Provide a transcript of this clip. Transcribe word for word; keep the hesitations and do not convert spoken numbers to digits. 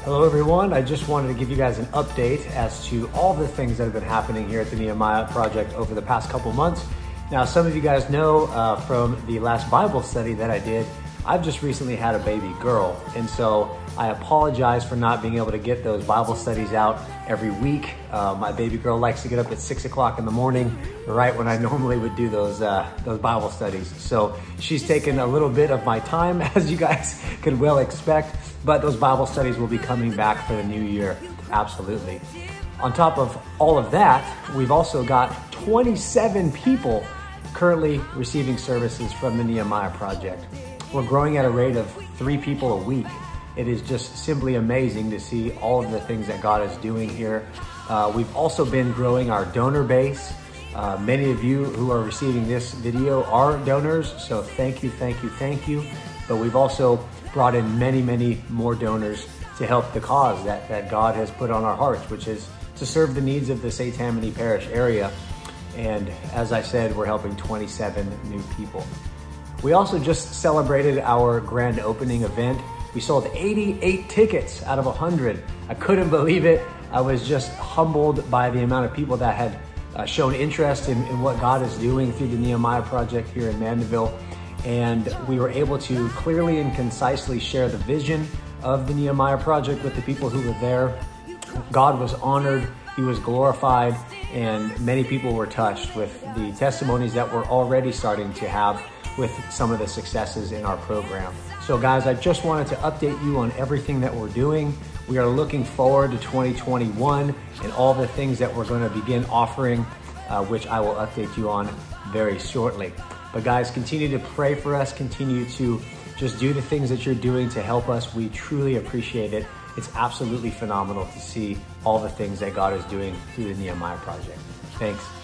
Hello everyone, I just wanted to give you guys an update as to all the things that have been happening here at the Nehemiah Project over the past couple months. Now, some of you guys know uh, from the last Bible study that I did, I've just recently had a baby girl. And so I apologize for not being able to get those Bible studies out every week. Uh, my baby girl likes to get up at six o'clock in the morning, right when I normally would do those, uh, those Bible studies. So she's taken a little bit of my time, as you guys could well expect, but those Bible studies will be coming back for the new year, absolutely. On top of all of that, we've also got twenty-seven people currently receiving services from the Nehemiah Project. We're growing at a rate of three people a week. It is just simply amazing to see all of the things that God is doing here. Uh, we've also been growing our donor base. Uh, many of you who are receiving this video are donors, so thank you, thank you, thank you. But we've also brought in many, many more donors to help the cause that, that God has put on our hearts, which is to serve the needs of the Saint Tammany Parish area. And as I said, we're helping twenty-seven new people. We also just celebrated our grand opening event. We sold eighty-eight tickets out of one hundred. I couldn't believe it. I was just humbled by the amount of people that had uh, shown interest in, in what God is doing through the Nehemiah Project here in Mandeville. And we were able to clearly and concisely share the vision of the Nehemiah Project with the people who were there. God was honored, He was glorified, and many people were touched with the testimonies that we're already starting to have with some of the successes in our program. So guys, I just wanted to update you on everything that we're doing. We are looking forward to twenty twenty-one and all the things that we're going to begin offering, uh, which I will update you on very shortly. But guys, continue to pray for us, continue to just do the things that you're doing to help us. We truly appreciate it. It's absolutely phenomenal to see all the things that God is doing through the Nehemiah Project. Thanks.